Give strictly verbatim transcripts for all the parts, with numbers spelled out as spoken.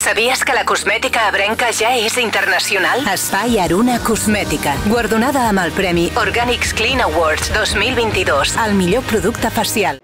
Sabies que la cosmètica ebrenca ja és internacional? Espai Aruna Cosmètica, guardonada amb el premi Organics Clean Awards dos mil vint-i-dos, el millor producte facial.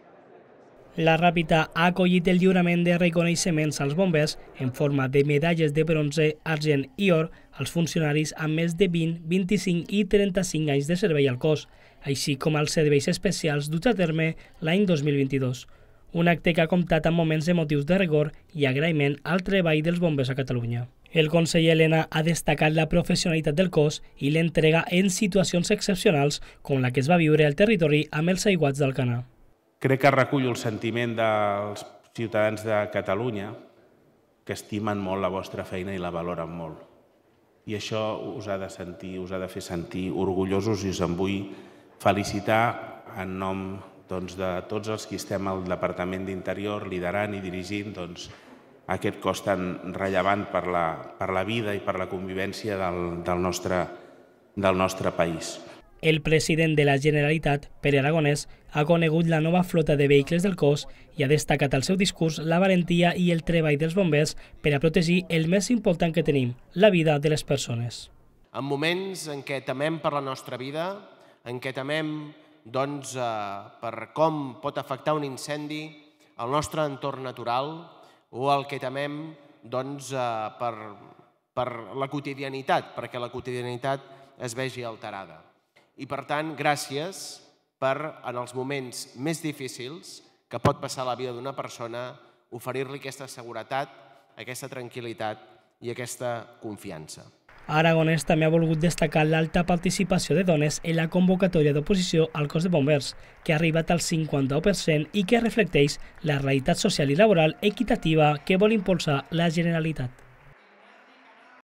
La Ràpita ha acollit el lliurament de reconeixements als bombers en forma de medalles de bronze, argent i or als funcionaris amb més de vint, vint-i-cinc i trenta-cinc anys de servei al cos, així com als serveis especials duts a terme l'any dos mil vint-i-dos. Un acte que ha comptat amb moments emotius de rigor i agraïment al treball dels bombers a Catalunya. El conseller Elena ha destacat la professionalitat del cos i l'entrega en situacions excepcionals com la que es va viure al territori amb els aiguats d'Alcanar. Crec que recullo el sentiment dels ciutadans de Catalunya que estimen molt la vostra feina i la valoren molt. I això us ha de sentir, us ha de fer sentir orgullosos i us en vull felicitar en nom doncs, de tots els que estem al Departament d'Interior liderant i dirigint doncs, aquest cos tan rellevant per la, per la vida i per la convivència del, del, nostre, del nostre país. El president de la Generalitat, Pere Aragonès, ha conegut la nova flota de vehicles del cos i ha destacat al seu discurs la valentia i el treball dels bombers per a protegir el més important que tenim, la vida de les persones. En moments en què temem per la nostra vida, en què temem doncs, eh, per com pot afectar un incendi el nostre entorn natural o el que temem doncs, eh, per, per la quotidianitat, perquè la quotidianitat es vegi alterada. I, per tant, gràcies per, en els moments més difícils que pot passar la vida d'una persona, oferir-li aquesta seguretat, aquesta tranquil·litat i aquesta confiança. Aragonès també ha volgut destacar l'alta participació de dones en la convocatòria d'oposició al cos de bombers, que ha arribat al cinquanta-u per cent i que reflecteix la realitat social i laboral equitativa que vol impulsar la Generalitat.